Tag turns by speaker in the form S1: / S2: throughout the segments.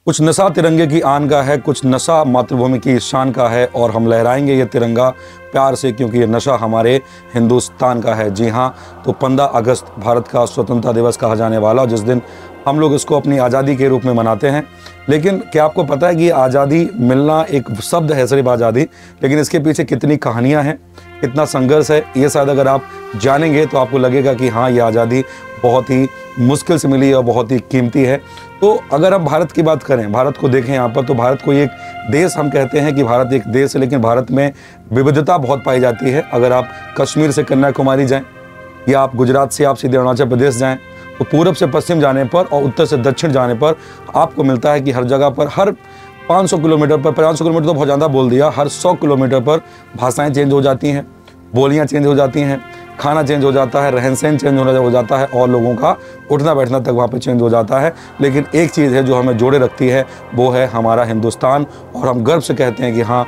S1: कुछ नशा तिरंगे की आन का है, कुछ नशा मातृभूमि की शान का है, और हम लहराएंगे ये तिरंगा प्यार से, क्योंकि ये नशा हमारे हिंदुस्तान का है। जी हाँ, तो 15 अगस्त भारत का स्वतंत्रता दिवस कहा जाने वाला, जिस दिन हम लोग इसको अपनी आज़ादी के रूप में मनाते हैं। लेकिन क्या आपको पता है कि आज़ादी मिलना एक शब्द है, सिर्फ आज़ादी, लेकिन इसके पीछे कितनी कहानियाँ हैं, कितना संघर्ष है, ये शायद अगर आप जानेंगे तो आपको लगेगा कि हाँ, ये आज़ादी बहुत ही मुश्किल से मिली और बहुत ही कीमती है। तो अगर हम भारत की बात करें, भारत को देखें यहाँ पर, तो भारत को एक देश, हम कहते हैं कि भारत एक देश है, लेकिन भारत में विविधता बहुत पाई जाती है। अगर आप कश्मीर से कन्याकुमारी जाएं, या आप गुजरात से आप सीधे अरुणाचल प्रदेश जाएं, तो पूरब से पश्चिम जाने पर और उत्तर से दक्षिण जाने पर आपको मिलता है कि हर जगह पर, हर 500 किलोमीटर पर, 500 किलोमीटर तो बहुत ज़्यादा बोल दिया, हर 100 किलोमीटर पर भाषाएं चेंज हो जाती हैं, बोलियां चेंज हो जाती हैं, खाना चेंज हो जाता है, रहन सहन चेंज हो जाता है, और लोगों का उठना बैठना तक वहाँ पे चेंज हो जाता है। लेकिन एक चीज़ है जो हमें जोड़े रखती है, वो है हमारा हिंदुस्तान, और हम गर्व से कहते हैं कि हाँ,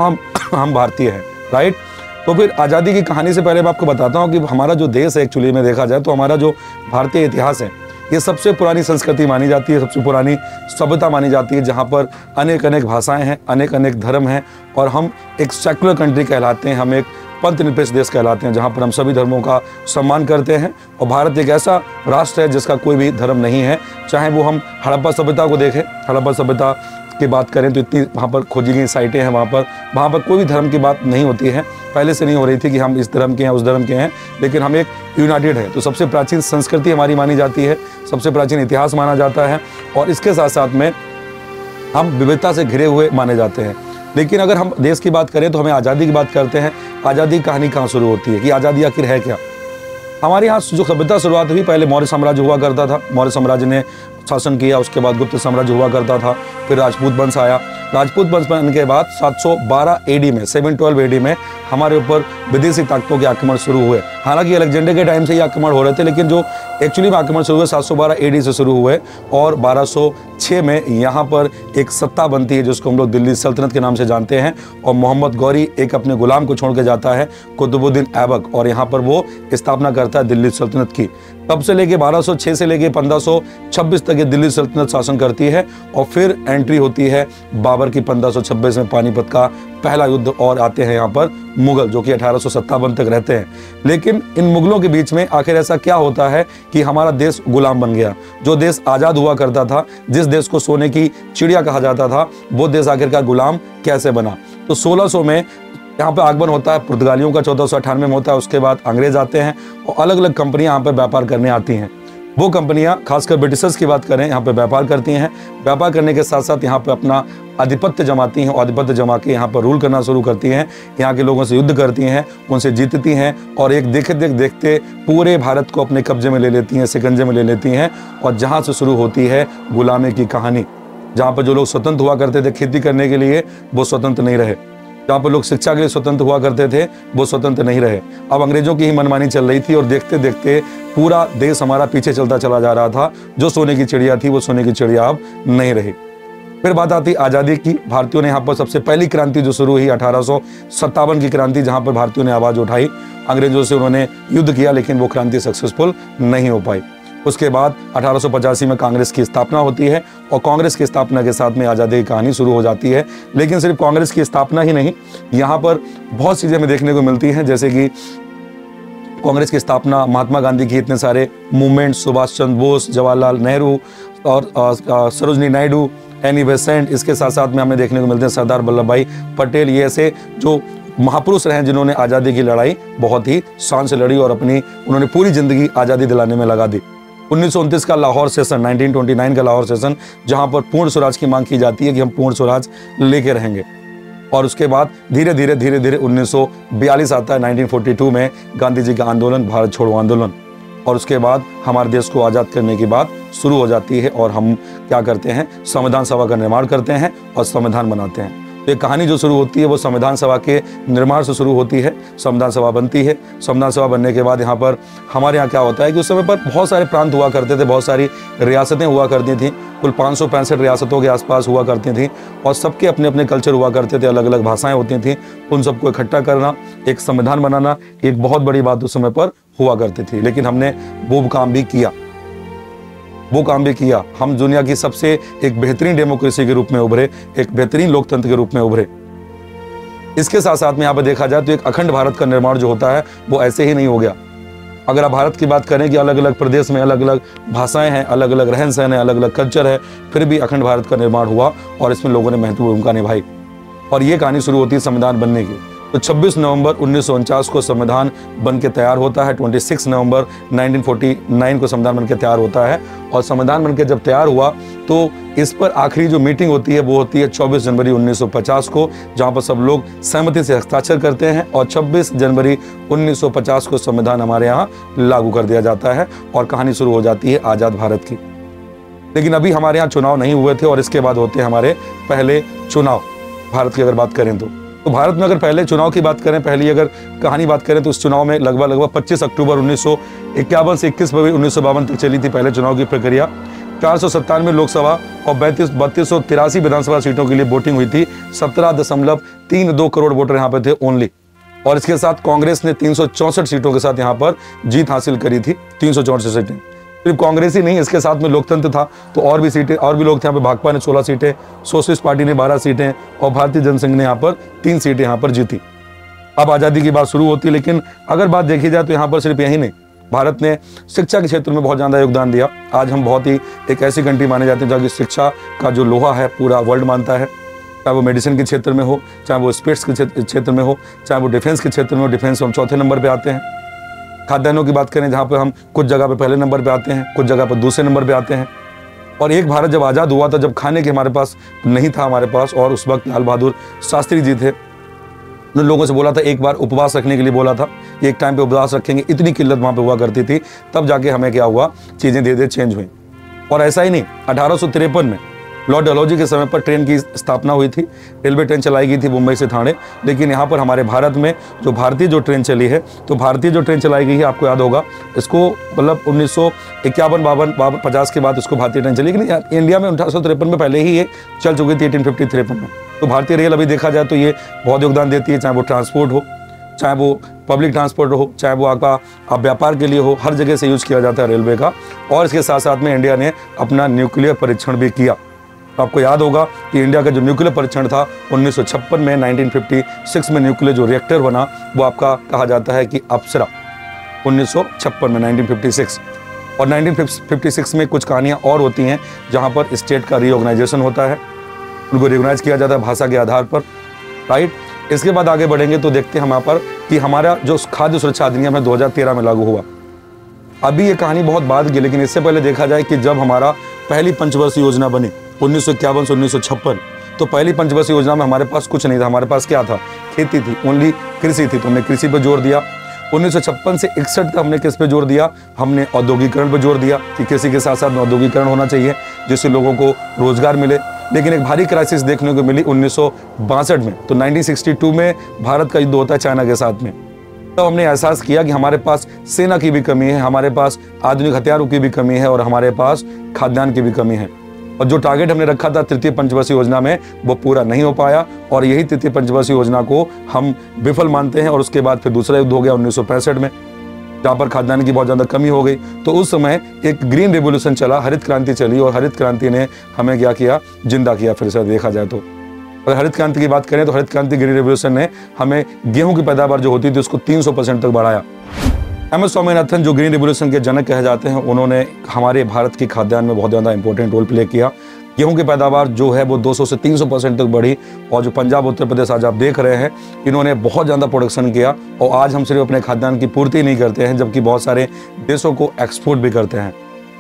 S1: हम भारतीय हैं, राइट। तो फिर आज़ादी की कहानी से पहले मैं आपको बताता हूँ कि हमारा जो देश है, एक्चुअली में देखा जाए तो हमारा जो भारतीय इतिहास है, ये सबसे पुरानी संस्कृति मानी जाती है, सबसे पुरानी सभ्यता मानी जाती है, जहाँ पर अनेक अनेक भाषाएं हैं, अनेक अनेक धर्म हैं, और हम एक सेकुलर कंट्री कहलाते हैं, हम एक पंथ निरपेक्ष देश कहलाते हैं, जहाँ पर हम सभी धर्मों का सम्मान करते हैं। और भारत एक ऐसा राष्ट्र है जिसका कोई भी धर्म नहीं है। चाहे वो हम हड़प्पा सभ्यता को देखें, हड़प्पा सभ्यता की बात करें तो इतनी वहाँ पर खोजी गई साइटें हैं, वहाँ पर कोई भी धर्म की बात नहीं होती है, पहले से नहीं हो रही थी कि हम इस धर्म के हैं, उस धर्म के हैं, लेकिन हम एक यूनाइटेड है। तो सबसे प्राचीन संस्कृति हमारी मानी जाती है, सबसे प्राचीन इतिहास माना जाता है, और इसके साथ साथ में हम विविधता से घिरे हुए माने जाते हैं। लेकिन अगर हम देश की बात करें तो हमें आज़ादी की बात करते हैं। आज़ादी की कहानी कहाँ शुरू होती है, कि आज़ादी आखिर है क्या। हमारे यहाँ जो सभ्यता शुरुआत हुई, पहले मौर्य साम्राज्य हुआ करता था, मौर्य साम्राज्य ने शासन किया, उसके बाद गुप्त साम्राज्य हुआ करता था, फिर राजपूत वंश आया। राजपूत वंश बनने के बाद 712 एडी में, 712 एडी में हमारे ऊपर विदेशी ताकतों के आक्रमण शुरू हुए। हालांकि अलेक्जेंडर के टाइम से ये आक्रमण हो रहे थे, लेकिन जो एक्चुअली में आक्रमण शुरू हुए 712 एडी से शुरू हुए, और 1206 में यहाँ पर एक सत्ता बनती है जिसको हम लोग दिल्ली सल्तनत के नाम से जानते हैं, और मोहम्मद गौरी एक अपने गुलाम को छोड़ के जाता है, कुतुबुद्दीन ऐबक, और यहाँ पर वो स्थापना करता है दिल्ली सल्तनत की। तब से लेके 1206 से लेके 1526 तक ये दिल्ली सल्तनत शासन करती है, और फिर एंट्री होती है बाबर की 1526 में, पानीपत का पहला युद्ध, और आते हैं यहाँ पर मुगल, जो कि 1857 तक रहते हैं। लेकिन इन मुगलों के बीच में आखिर ऐसा क्या होता है कि हमारा देश गुलाम बन गया। जो देश आज़ाद हुआ करता था, जिस देश को सोने की चिड़िया कहा जाता था, वो देश आखिरकार गुलाम कैसे बना। तो 1600 में यहाँ पे आगमन होता है पुर्तगालियों का, 1498 में होता है। उसके बाद अंग्रेज आते हैं, और अलग अलग कंपनियां यहाँ पे व्यापार करने आती हैं। वो कंपनियां, खासकर ब्रिटिशर्स की बात करें, यहाँ पे व्यापार करती हैं। व्यापार करने के साथ साथ यहाँ पे अपना आधिपत्य जमाती हैं, और आधिपत्य जमा के यहाँ पर रूल करना शुरू करती हैं, यहाँ के लोगों से युद्ध करती हैं, उनसे जीतती हैं, और एक देखते पूरे भारत को अपने कब्जे में ले लेती हैं, शिकंजे में ले लेती हैं। और जहाँ से शुरू होती है गुलामी की कहानी, जहाँ पर जो लोग स्वतंत्र हुआ करते थे खेती करने के लिए, वो स्वतंत्र नहीं रहे। जहाँ पर लोग शिक्षा के लिए स्वतंत्र हुआ करते थे, वो स्वतंत्र नहीं रहे। अब अंग्रेजों की ही मनमानी चल रही थी, और देखते देखते पूरा देश हमारा पीछे चलता चला जा रहा था। जो सोने की चिड़िया थी, वो सोने की चिड़िया अब नहीं रही। फिर बात आती आज़ादी की। भारतीयों ने यहाँ पर सबसे पहली क्रांति जो शुरू हुई 1857 की क्रांति, जहाँ पर भारतीयों ने आवाज़ उठाई, अंग्रेजों से उन्होंने युद्ध किया, लेकिन वो क्रांति सक्सेसफुल नहीं हो पाई। उसके बाद 1885 में कांग्रेस की स्थापना होती है, और कांग्रेस की स्थापना के साथ में आज़ादी की कहानी शुरू हो जाती है। लेकिन सिर्फ कांग्रेस की स्थापना ही नहीं, यहाँ पर बहुत सी चीज़ें देखने को मिलती हैं, जैसे कि कांग्रेस की स्थापना, महात्मा गांधी की इतने सारे मूवमेंट, सुभाष चंद्र बोस, जवाहरलाल नेहरू और सरोजनी नायडू, एनी बेसेंट, इसके साथ साथ में हमें देखने को मिलते हैं सरदार वल्लभ भाई पटेल। ये ऐसे जो महापुरुष रहे जिन्होंने आज़ादी की लड़ाई बहुत ही शान से लड़ी, और उन्होंने पूरी ज़िंदगी आज़ादी दिलाने में लगा दी। 1929 का लाहौर सेशन, 1929 का लाहौर सेशन, जहाँ पर पूर्ण स्वराज की मांग की जाती है कि हम पूर्ण स्वराज लेके रहेंगे। और उसके बाद धीरे धीरे 1942 आता है, 1942 में गांधी जी का आंदोलन, भारत छोड़ो आंदोलन। और उसके बाद हमारे देश को आज़ाद करने की बात शुरू हो जाती है, और हम क्या करते हैं, संविधान सभा का निर्माण करते हैं और संविधान बनाते हैं। तो ये कहानी जो शुरू होती है वो संविधान सभा के निर्माण से शुरू होती है। संविधान सभा बनती है। संविधान सभा बनने के बाद यहाँ पर हमारे यहाँ क्या होता है कि उस समय पर बहुत सारे प्रांत हुआ करते थे, बहुत सारी रियासतें हुआ करती थीं, कुल 565 रियासतों के आसपास हुआ करती थीं, और सबके अपने अपने कल्चर हुआ करते थे, अलग अलग भाषाएं होती थीं। उन सबको इकट्ठा करना, एक संविधान बनाना, एक बहुत बड़ी बात उस समय पर हुआ करती थी। लेकिन हमने वो काम भी किया। वो काम भी किया। हम दुनिया की सबसे एक बेहतरीन डेमोक्रेसी के रूप में उभरे, एक बेहतरीन लोकतंत्र के रूप में उभरे। इसके साथ साथ में यहाँ पर देखा जाए तो एक अखंड भारत का निर्माण जो होता है वो ऐसे ही नहीं हो गया। अगर आप भारत की बात करें कि अलग अलग प्रदेश में अलग अलग भाषाएं हैं, अलग अलग रहन सहन है, अलग अलग कल्चर है, फिर भी अखंड भारत का निर्माण हुआ और इसमें लोगों ने महत्वपूर्ण भूमिका निभाई। और ये कहानी शुरू होती है संविधान बनने की। तो 26 नवंबर 1949 को संविधान बन के तैयार होता है। 26 नवंबर 1949 को संविधान बन के तैयार होता है। और संविधान बन के जब तैयार हुआ तो इस पर आखिरी जो मीटिंग होती है वो होती है 24 जनवरी 1950 को, जहाँ पर सब लोग सहमति से हस्ताक्षर करते हैं और 26 जनवरी 1950 को संविधान हमारे यहाँ लागू कर दिया जाता है और कहानी शुरू हो जाती है आज़ाद भारत की। लेकिन अभी हमारे यहाँ चुनाव नहीं हुए थे और इसके बाद होते हैं हमारे पहले चुनाव। भारत की अगर बात करें तो भारत में अगर पहले चुनाव की बात करें, पहली अगर कहानी बात करें तो इस चुनाव में लगभग 25 अक्टूबर 1951 से 21 फरवरी 1952 तक चली थी पहले चुनाव की प्रक्रिया। 497 लोकसभा और 3283 विधानसभा सीटों के लिए वोटिंग हुई थी। 17.32 करोड़ वोटर यहाँ पे थे ओनली। और इसके साथ कांग्रेस ने 364 सीटों के साथ यहाँ पर जीत हासिल करी थी। 364 सीटें सिर्फ कांग्रेस ही नहीं, इसके साथ में लोकतंत्र था तो और भी सीटें, और भी लोग थे यहाँ पे। भाकपा ने 16 सीटें, सोशलिस्ट पार्टी ने 12 सीटें और भारतीय जनसंघ ने यहाँ पर 3 सीटें यहाँ पर जीती। अब आज़ादी की बात शुरू होती है, लेकिन अगर बात देखी जाए तो यहाँ पर सिर्फ यही नहीं, भारत ने शिक्षा के क्षेत्र में बहुत ज़्यादा योगदान दिया। आज हम बहुत ही एक ऐसी कंट्री माने जाते हैं जहाँ की शिक्षा का जो लोहा है पूरा वर्ल्ड मानता है। चाहे वो मेडिसिन के क्षेत्र में हो, चाहे वो स्पेस के क्षेत्र में हो, चाहे वो डिफेंस के क्षेत्र में हो। डिफेंस में हम चौथे नंबर पर आते हैं। खाद्यान्नों की बात करें जहाँ पर हम कुछ जगह पर पहले नंबर पे आते हैं, कुछ जगह पर दूसरे नंबर पे आते हैं। और एक भारत जब आज़ाद हुआ था, जब खाने के हमारे पास नहीं था हमारे पास, और उस वक्त लाल बहादुर शास्त्री जी थे, उन लोगों से बोला था एक बार उपवास रखने के लिए बोला था, एक टाइम पे उपवास रखेंगे। इतनी किल्लत वहाँ पे हुआ करती थी, तब जाके हमें क्या हुआ, चीज़ें धीरे धीरे चेंज हुई। और ऐसा ही नहीं, 1853 में लॉर्ड डलहौजी के समय पर ट्रेन की स्थापना हुई थी, रेलवे ट्रेन चलाई गई थी मुंबई से ठाणे। लेकिन यहाँ पर हमारे भारत में जो भारतीय जो ट्रेन चली है, तो भारतीय जो ट्रेन चलाई गई है, आपको याद होगा, इसको मतलब 1951, 50 के बाद इसको भारतीय ट्रेन चली। लेकिन इंडिया में 1853 में पहले ही ये चल चुकी थी 1853 में। तो भारतीय रेल अभी देखा जाए तो ये बहुत योगदान देती है, चाहे वो ट्रांसपोर्ट हो, चाहे वो पब्लिक ट्रांसपोर्ट हो, चाहे वो आपका व्यापार के लिए हो, हर जगह से यूज किया जाता है रेलवे का। और इसके साथ साथ में इंडिया ने अपना न्यूक्लियर परीक्षण भी किया। आपको याद होगा कि इंडिया का जो न्यूक्लियर परीक्षण था 1956 में, 1956 में न्यूक्लियर जो रिएक्टर बना वो आपका कहा जाता है कि अप्सरा, 1956 में 1956। और 1956 में कुछ कहानियाँ और होती हैं जहाँ पर स्टेट का रीऑर्गेनाइजेशन होता है, उनको रिकॉग्नाइज किया जाता है भाषा के आधार पर, राइट। इसके बाद आगे बढ़ेंगे तो देखते हैं वहाँ पर कि हमारा जो खाद्य सुरक्षा अधिनियम है 2013 में लागू हुआ। अभी ये कहानी बहुत बाद की, लेकिन इससे पहले देखा जाए कि जब हमारा पहली पंचवर्षीय योजना बनी 1951 से 1956, तो पहली पंचवर्षीय योजना में हमारे पास कुछ नहीं था। हमारे पास क्या था, खेती थी, ओनली कृषि थी, तो हमने कृषि पर जोर दिया। 1956 से 61 तक हमने किस पे जोर दिया, हमने औद्योगिकरण पर जोर दिया कि कृषि के साथ साथ औद्योगिकरण होना चाहिए जिससे लोगों को रोजगार मिले। लेकिन एक भारी क्राइसिस देखने को मिली 1962 में। तो 1962 में भारत का युद्ध होता है चाइना के साथ में। तब हमने एहसास किया कि हमारे पास सेना की भी कमी है, हमारे पास आधुनिक हथियारों की भी कमी है और हमारे पास खाद्यान्न की भी कमी है। और जो टारगेट हमने रखा था तृतीय पंचवर्षीय योजना में, वो पूरा नहीं हो पाया। और यही तृतीय पंचवर्षीय योजना को हम विफल मानते हैं। और उसके बाद फिर दूसरा युद्ध हो गया 1965 में, जहाँ पर खाद्यान्न की बहुत ज़्यादा कमी हो गई। तो उस समय एक ग्रीन रेवोल्यूशन चला, हरित क्रांति चली, और हरित क्रांति ने हमें क्या किया, जिंदा किया फिर से देखा जाए तो। अगर हरित क्रांति की बात करें तो हरित क्रांति ग्रीन रेवोल्यूशन ने हमें गेहूं की पैदावार जो होती थी उसको 300% तक बढ़ाया। एमएस स्वामीनाथन जो ग्रीन रेवोल्यूशन के जनक कहे जाते हैं, उन्होंने हमारे भारत की खाद्यान्न में बहुत ज़्यादा इंपॉर्टेंट रोल प्ले किया। गेहूं की पैदावार जो है वो 200 से 300% तक बढ़ी। और जो पंजाब उत्तर प्रदेश आज आप देख रहे हैं, इन्होंने बहुत ज़्यादा प्रोडक्शन किया। और आज हम सिर्फ अपने खाद्यान्न की पूर्ति नहीं करते हैं, जबकि बहुत सारे देशों को एक्सपोर्ट भी करते हैं।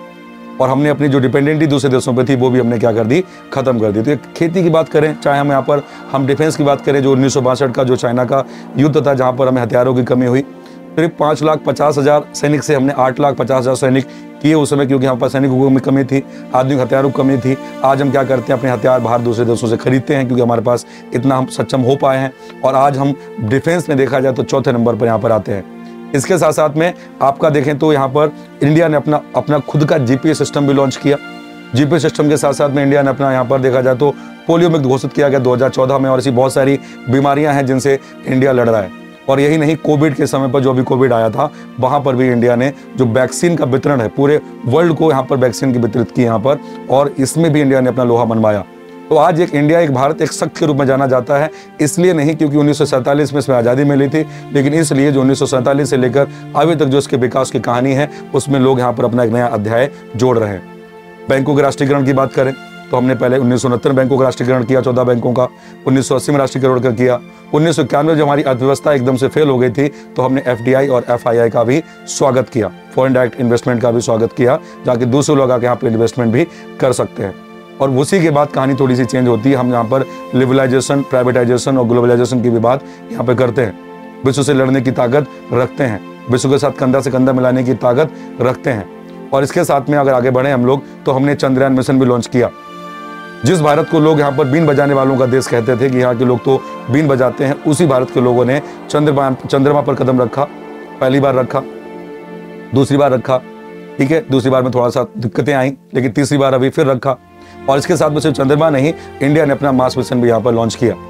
S1: और हमने अपनी जो डिपेंडेंटी दूसरे देशों पे थी वो भी हमने क्या कर दी, खत्म कर दी। तो खेती की बात करें, चाहे हम यहाँ पर हम डिफेंस की बात करें, जो 1962 का जो चाइना का युद्ध था जहाँ पर हमें हथियारों की कमी हुई, करीब 5,50,000 सैनिक से हमने 8,50,000 सैनिक किए उस समय, क्योंकि यहाँ पर सैनिकों में कमी थी, आधुनिक हथियारों की कमी थी। आज हम क्या करते हैं, अपने हथियार बाहर दूसरे देशों से खरीदते हैं, क्योंकि हमारे पास इतना हम सक्षम हो पाए हैं। और आज हम डिफेंस में देखा जाए तो चौथे नंबर पर यहाँ पर आते हैं। इसके साथ साथ में आपका देखें तो यहाँ पर इंडिया ने अपना खुद का जीपीएस सिस्टम भी लॉन्च किया। जीपीएस सिस्टम के साथ साथ में इंडिया ने अपना यहाँ पर देखा जाए तो पोलियो मुक्त घोषित किया गया 2014 में। और ऐसी बहुत सारी बीमारियां हैं जिनसे इंडिया लड़ रहा है। और यही नहीं, कोविड के समय पर जो अभी कोविड आया था, वहाँ पर भी इंडिया ने जो वैक्सीन का वितरण है, पूरे वर्ल्ड को यहाँ पर वैक्सीन की वितरित की यहाँ पर, और इसमें भी इंडिया ने अपना लोहा मनवाया। तो आज एक इंडिया, एक भारत, एक शक्ति के रूप में जाना जाता है। इसलिए नहीं क्योंकि 1947 में इसमें आज़ादी मिली थी, लेकिन इसलिए जो 1947 से लेकर अभी तक जो इसके विकास की कहानी है, उसमें लोग यहाँ पर अपना एक नया अध्याय जोड़ रहे हैं। बैंकों के राष्ट्रीयकरण की बात करें तो हमने पहले 1969 में बैंकों का राष्ट्रीयकरण किया, 14 बैंकों का। 1980 में राष्ट्रीयकरण किया। 1991 जब हमारी अर्थव्यवस्था एकदम से फेल हो गई थी, तो हमने FDI और FII का भी स्वागत किया, फॉरेन डायरेक्ट इन्वेस्टमेंट का भी स्वागत किया, जाके दूसरे लोग आके यहाँ पे इन्वेस्टमेंट भी कर सकते हैं। और उसी के बाद कहानी थोड़ी सी चेंज होती है। हम यहाँ पर लिबरलाइजेशन, प्राइवेटाइजेशन और ग्लोबलाइजेशन की भी बात यहाँ पे करते हैं। विश्व से लड़ने की ताकत रखते हैं, विश्व के साथ कंधा से कंधा मिलाने की ताकत रखते हैं। और इसके साथ में अगर आगे बढ़े हम लोग, तो हमने चंद्रयान मिशन भी लॉन्च किया। जिस भारत को लोग यहाँ पर बीन बजाने वालों का देश कहते थे कि यहाँ के लोग तो बीन बजाते हैं, उसी भारत के लोगों ने चंद्रमा पर कदम रखा। पहली बार रखा, दूसरी बार रखा, ठीक है, दूसरी बार में थोड़ा सा दिक्कतें आई, लेकिन तीसरी बार अभी फिर रखा। और इसके साथ में सिर्फ चंद्रमा नहीं, इंडिया ने अपना मार्स मिशन भी यहाँ पर लॉन्च किया।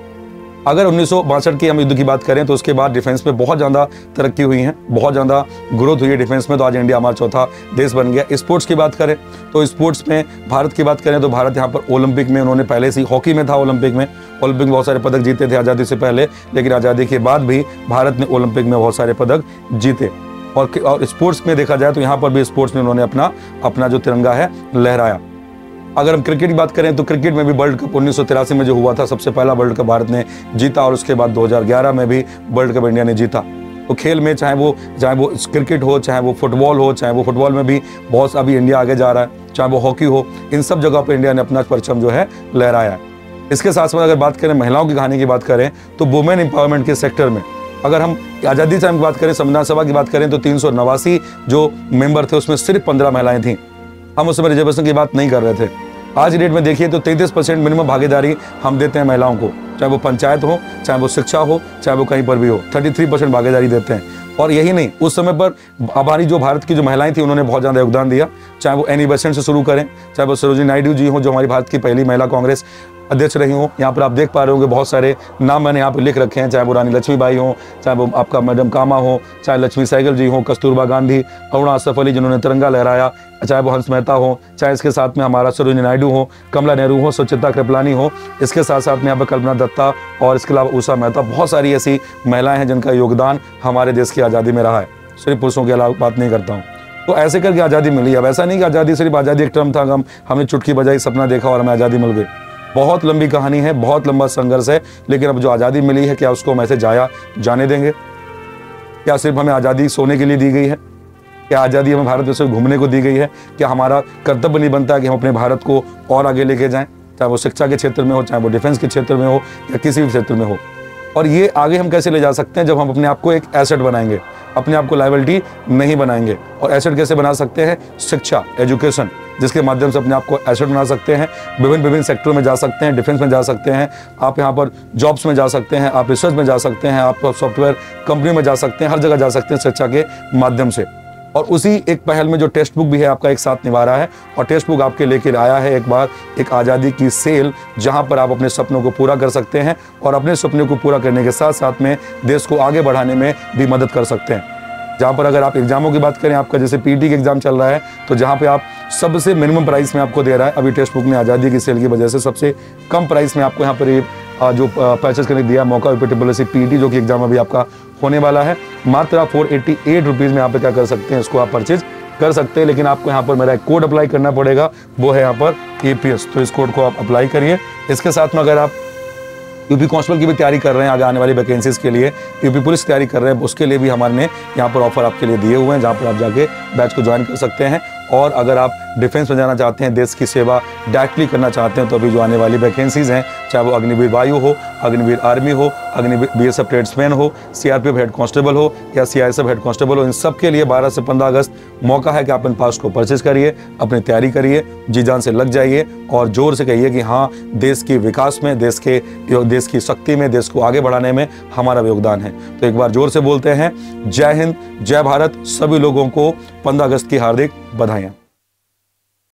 S1: अगर 1962 की हम युद्ध की बात करें तो उसके बाद डिफेंस में बहुत ज़्यादा तरक्की हुई है, बहुत ज़्यादा ग्रोथ हुई है डिफेंस में। तो आज इंडिया हमारा चौथा देश बन गया। स्पोर्ट्स की बात करें तो स्पोर्ट्स में भारत की बात करें तो भारत यहाँ पर ओलंपिक में, उन्होंने पहले से हॉकी में था, ओलंपिक में बहुत सारे पदक जीते थे आज़ादी से पहले, लेकिन आज़ादी के बाद भी भारत ने ओलंपिक में बहुत सारे पदक जीते। और स्पोर्ट्स में देखा जाए तो यहाँ पर भी स्पोर्ट्स में उन्होंने अपना जो तिरंगा है लहराया। अगर हम क्रिकेट की बात करें तो क्रिकेट में भी वर्ल्ड कप 1983 में जो हुआ था, सबसे पहला वर्ल्ड कप भारत ने जीता, और उसके बाद 2011 में भी वर्ल्ड कप इंडिया ने जीता। तो खेल में चाहे वो क्रिकेट हो, चाहे वो फुटबॉल हो, चाहे वो फुटबॉल में भी बहुत अभी इंडिया आगे जा रहा है, चाहे वो हॉकी हो, इन सब जगह पर इंडिया ने अपना परचम जो है लहराया है। इसके साथ साथ अगर बात करें महिलाओं की कहानी की बात करें तो वुमेन एम्पावरमेंट के सेक्टर में अगर हम आज़ादी से हम बात करें, संविधान सभा की बात करें तो 389 जो मेंबर थे उसमें सिर्फ 15 महिलाएं थीं। हम उस समय रिजर्वेशन की बात नहीं कर रहे थे। आज डेट में देखिए तो 33% मिनिमम भागीदारी हम देते हैं महिलाओं को, चाहे वो पंचायत हो, चाहे वो शिक्षा हो, चाहे वो कहीं पर भी हो, 33% भागीदारी देते हैं। और यही नहीं, उस समय पर हमारी जो भारत की जो महिलाएं थी उन्होंने बहुत ज़्यादा योगदान दिया, चाहे वो एनी बेसेंट से शुरू करें, चाहे वो सरोजिनी नायडू जी हों जो हमारी भारत की पहली महिला कांग्रेस अध्यक्ष रही हों। यहाँ पर आप देख पा रहे होंगे बहुत सारे नाम मैंने यहाँ पर लिख रखे हैं, चाहे वो रानी लक्ष्मीबाई हों, चाहे वो आपका मैडम कामा हो, चाहे लक्ष्मी सहगल जी हों, कस्तूरबा गांधी, अरुणा असफ अली जिन्होंने तिरंगा लहराया, चाहे वो हंस मेहता हो, चाहे इसके साथ में हमारा सरोजिनी नायडू हो, कमला नेहरू हो, सुचित्रा कृपलानी हो, इसके साथ साथ में यहाँ पर कल्पना दत्ता और इसके अलावा उषा मेहता, बहुत सारी ऐसी महिलाएं हैं जिनका योगदान हमारे देश की आज़ादी में रहा है। सिर्फ पुरुषों के अलावा बात नहीं करता हूँ। तो ऐसे करके आज़ादी मिली। अब ऐसा नहीं कि आज़ादी सिर्फ आज़ादी एक टर्म था, हमने चुटकी बजाई, सपना देखा और हमें आज़ादी मिल गई। बहुत लंबी कहानी है, बहुत लंबा संघर्ष है, लेकिन अब जो आज़ादी मिली है, क्या उसको हम ऐसे जाने देंगे? क्या सिर्फ हमें आज़ादी सोने के लिए दी गई है? क्या आज़ादी हमें भारत में सिर्फ घूमने को दी गई है? क्या हमारा कर्तव्य नहीं बनता कि हम अपने भारत को और आगे लेके जाएं, चाहे वो शिक्षा के क्षेत्र में हो, चाहे वो डिफेंस के क्षेत्र में हो, या किसी भी क्षेत्र में हो? और ये आगे हम कैसे ले जा सकते हैं? जब हम अपने आप को एक एसेट बनाएंगे, अपने आप को लायबिलिटी नहीं बनाएंगे। और एसेट कैसे बना सकते हैं? शिक्षा, एजुकेशन, जिसके माध्यम से अपने आप को एसेट बना सकते हैं। विभिन्न सेक्टरों में जा सकते हैं, डिफेंस में जा सकते हैं, आप यहाँ पर जॉब्स में जा सकते हैं, आप रिसर्च में जा सकते हैं, आप सॉफ्टवेयर कंपनी में जा सकते हैं, हर जगह जा सकते हैं शिक्षा के माध्यम से। और उसी एक पहल में जो टेक्स्ट बुक भी है आपका एक साथ निभा रहा है, और टेक्स्ट बुक आपके लेकर आया है एक बार एक आज़ादी की सेल, जहां पर आप अपने सपनों को पूरा कर सकते हैं और अपने सपनों को पूरा करने के साथ साथ में देश को आगे बढ़ाने में भी मदद कर सकते हैं। जहाँ पर अगर आप एग्जामों की बात करें, आपका जैसे पीटी का एग्जाम चल रहा है, तो जहाँ पे आप सबसे मिनिमम प्राइस में आपको दे रहा है, अभी टेक्स्ट बुक ने आज़ादी की सेल की वजह से सबसे कम प्राइस में आपको यहाँ पर ये जो परचेज करने दिया मौका, पीटी जो कि एग्जाम अभी आपका होने वाला है, मात्र आप 488 रुपीज़ में यहाँ पे क्या कर सकते हैं, इसको आप परचेज कर सकते हैं। लेकिन आपको यहाँ पर मेरा एक कोड अप्लाई करना पड़ेगा, वो है यहाँ पर APS, तो इस कोड को आप अप्लाई करिए। इसके साथ में अगर आप यूपी कांस्टेबल की भी तैयारी कर रहे हैं आगे आने वाली वैकेंसीज के लिए, यूपी पुलिस तैयारी कर रहे हैं, उसके लिए भी हमारे ने यहाँ पर ऑफर आपके लिए दिए हुए हैं, जहाँ पर आप जाके बैच को ज्वाइन कर सकते हैं। और अगर आप डिफेंस में जाना चाहते हैं, देश की सेवा डायरेक्टली करना चाहते हैं, तो अभी जो आने वाली वैकेंसीज हैं, चाहे वो अग्निवीर वायु हो, अग्निवीर आर्मी हो, अग्निवीर BSF ट्रेड्समैन हो, CRPF हेड कांस्टेबल हो या CISF हेड कांस्टेबल हो, इन सब के लिए 12 से 15 अगस्त मौका है कि आप इन पास को परचेज करिए, अपनी तैयारी करिए, जी जान से लग जाइए और जोर से कहिए कि हाँ, देश के विकास में, देश की शक्ति में, देश को आगे बढ़ाने में हमारा योगदान है। तो एक बार जोर से बोलते हैं, जय हिंद, जय भारत। सभी लोगों को 15 अगस्त की हार्दिक बधाइयाँ।